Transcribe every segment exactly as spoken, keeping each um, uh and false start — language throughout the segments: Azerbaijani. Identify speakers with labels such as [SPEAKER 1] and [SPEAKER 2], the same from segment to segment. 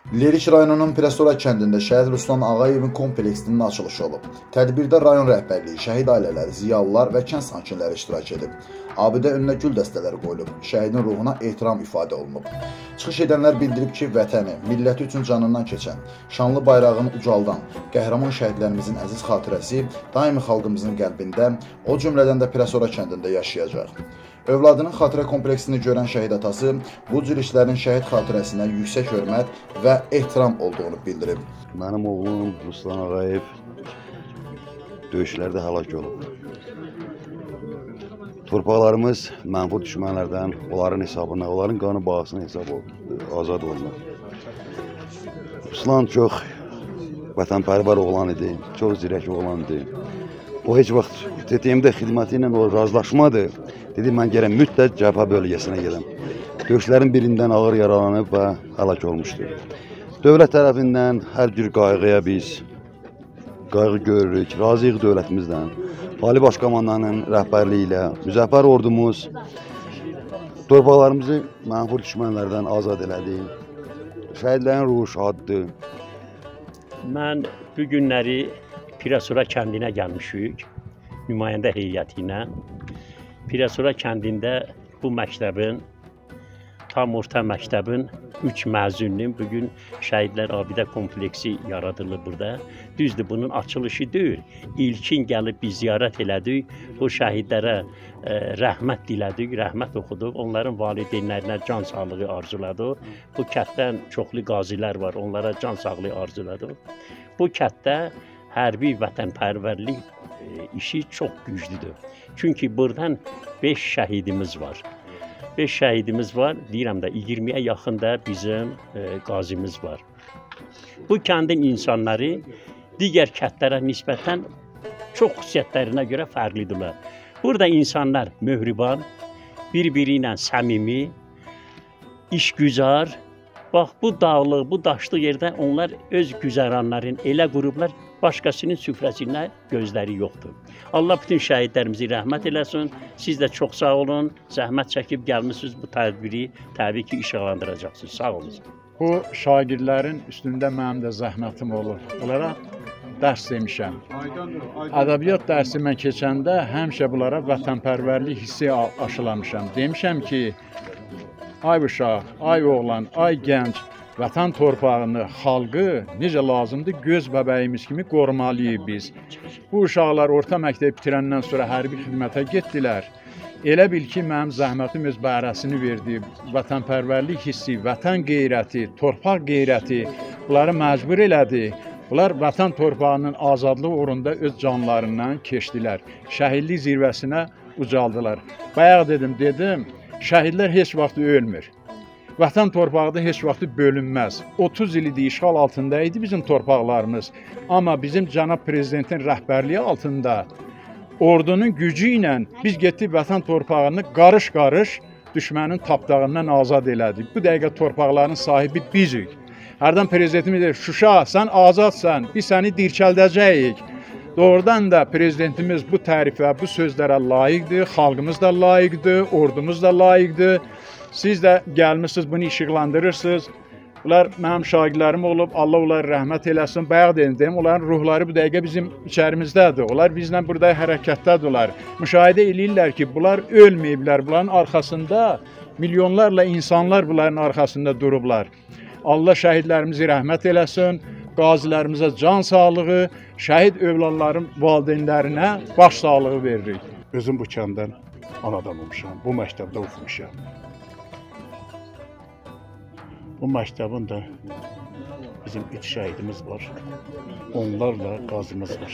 [SPEAKER 1] Lerik rayonunun Presora kəndində şəhid Ruslan Ağayevin kompleksinin açılışı olub. Tədbirdə rayon rəhbərliyi, şəhid ailələri, ziyalılar və kənd sakinləri iştirak edib. Abidə önünə gül dəstələri qoyulub, şəhidin ruhuna ehtiram ifadə olunub. Çıxış edənlər bildirib ki, vətəni, milləti üçün canından keçən, şanlı bayrağını ucaldan, qəhrəman şəhidlərimizin əziz xatirəsi daimi xalqımızın qəlbində, o cümlədən də Presora kəndində yaşayacaq. Övladının xatirə kompleksini görən şəhid atası bu cür işlərin şəhid xatirəsinə yüksək hörmət və ehtiram olduğunu bildirib.
[SPEAKER 2] Mənim oğlum Ruslan Ağayev döyüşlərdə həlak olub. Torpaqlarımız mənfur düşmənlərdən onların hesabına, onların qanı bağısına hesab azad olunur. Ruslan çox vətənpərvər oğlan idi, çox zirək oğlan idi. O heç vaxt T T M-də xidməti ilə o razılaşmadı. Dedi, mən gələm mütləq cəbhə bölgəsinə gedəm. Döyüşlərin birindən ağır yaralanıb və həlak olmuşdur. Dövlət tərəfindən hər cür qayğıya biz qayğı görürük, razıyıq dövlətimizdən. Ali Baş Komandanın rəhbərliyi ilə müzəffər ordumuz torpaqlarımızı mənfur düşmənlərdən azad elədi. Şəhidlərin ruhu şaddır.
[SPEAKER 3] Mən bu günləri Presora kəndinə gəlmişik, nümayəndə heyəti ilə. Presora kəndində bu məktəbin, tam orta məktəbin üç məzununun bugün şəhidlər abidə kompleksi yaradılır burada. Düzdür, bunun açılışı deyil. İlkin gəlib biz ziyarət elədik, bu şəhidlərə e, rəhmət dilədik, rəhmət oxuduq. Onların valideynlərinə can sağlığı arzuladıq. Bu kənddən çoxlu qazilər var, onlara can sağlığı arzuladıq. Bu kənddə hərbi vətənpərvərlik e, işi çox güclüdür. Çünki buradan beş şəhidimiz var. beş şəhidimiz var, deyirəm də iyirmiyə yaxın da bizim e, qazimiz var. Bu kəndin insanları digər kəndlərə nisbətən çox xüsusiyyətlərinə görə fərqlidirlər. Burada insanlar möhriban, bir-biri ilə səmimi, işgüzar. Bax, bu dağlıq, bu daşlı yerdə onlar öz güzəranların elə qurublar, başqasının süfrəsindən gözləri yoxdur. Allah bütün şəhidlərimizi rəhmət eləsin. Siz də çox sağ olun. Zəhmət çəkib gəlmişsiniz bu tədbiri təbii ki işıqlandıracaqsınız. Sağ olun.
[SPEAKER 4] Bu şagirdlərin üstündə mənim də zəhmətim olur. Onlara dərs demişəm. Ədəbiyyat dərsi mən keçəndə həmişə bunlara vətənpərvərlik hissi aşılamışam. Demişəm ki, ay uşaq, ay oğlan, ay gənc, vətən torpağını, xalqı necə lazımdır, göz bəbəyimiz kimi qorumalıyıq biz. Bu uşaqlar orta məktəb bitirəndən sonra hərbi xidmətə getdilər. Elə bil ki, mənim zəhmətim öz bəhrəsini verdi. Vətənpərvərlik hissi, vətən qeyrəti, torpaq qeyrəti bunları məcbur elədi. Bunlar vətən torpağının azadlığı uğrunda öz canlarından keçdilər. Şəhidlik zirvəsinə ucaldılar. Bayaq dedim, dedim, şəhidlər heç vaxt ölmür. Vətən torpağı da heç vaxt bölünməz. otuz il idi işğal altında idi bizim torpaqlarımız. Amma bizim cənab prezidentin rəhbərliyi altında ordunun gücü ilə biz getdik vətən torpağını qarış-qarış düşmənin tapdağından azad elədik. Bu dəqiqə torpaqların sahibi bizik. Hərdən prezidentimiz deyir, Şuşa, sən azadsan, biz səni dirçəldəcəyik. Doğrudan da prezidentimiz bu tərifə, bu sözlərə layiqdir, xalqımız da layiqdir, ordumuz da layiqdir. Siz də gəlmişsiniz, bunu işıqlandırırsınız. Bunlar mənim şagirdlərim olub, Allah onları rəhmət eləsin. Bayaq dedim, onların ruhları bu dəqiqə bizim içərimizdədir. Onlar bizlə burada hərəkətdədirlər. Müşahidə eləyirlər ki, bunlar ölməyiblər. Bunların arxasında milyonlarla insanlar bunların arxasında durublar. Allah şəhidlərimizi rəhmət eləsin. Qazilərimizə can sağlığı, şəhid övladların valideynlərinə baş sağlığı veririk.
[SPEAKER 5] Özüm bu kəndən anadan olmuşam, bu məktəbdə oxumuşam. Bu məktəbin də bizim üç şəhidimiz var, onlarla qazimiz var.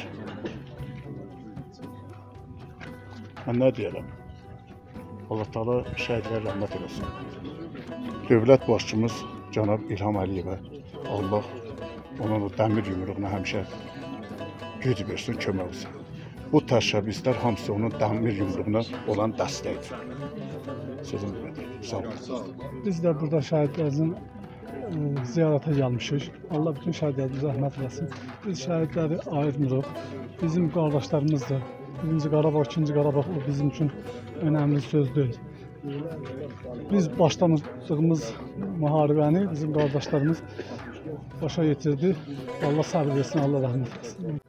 [SPEAKER 5] Mən nə deyərəm? Allah Taala şəhidlərə rəhmət eləsin. Dövlət başçımız cənab İlham Əliyevə Allah onun o dəmir yumruğuna həmişə güc versin, kömək olsun. Bu təşəbbüslər hamısı onun dəmir yumruğuna olan dəstəkdir. Sözüm belədir. Sağ olun.
[SPEAKER 6] Biz də burada şəhidlərimizin ziyarətə gəlmişik. Allah bütün şəhidlərimizə rəhmət eləsin. Biz şəhidləri ayırmırıq. Bizim qardaşlarımızdır. Birinci Qarabağ, ikinci Qarabağ o bizim üçün önəmli söz deyil. Biz başlamadığımız müharibəni bizim qardaşlarımız başa getirdi. Allah sabır versin, Allah rəhmət etsin.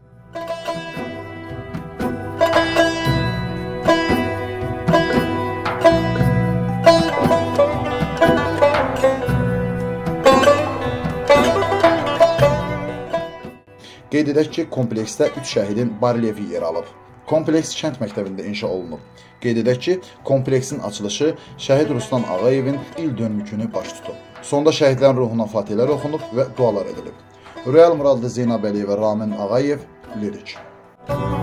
[SPEAKER 1] Qeyd edək ki, kompleksdə üç şəhidin barelyefi yer alıb. Kompleks kənd məktəbində inşa olunub. Qeyd edək ki, kompleksin açılışı şəhid Ruslan Ağayevin il dönümünü baş tutub. Sonda şəhidlərin ruhuna fatihlər oxunub və dualar edilib. Rüyal Muradlı, Zeynəb Əliyev və Ramin Ağayev, Lirik.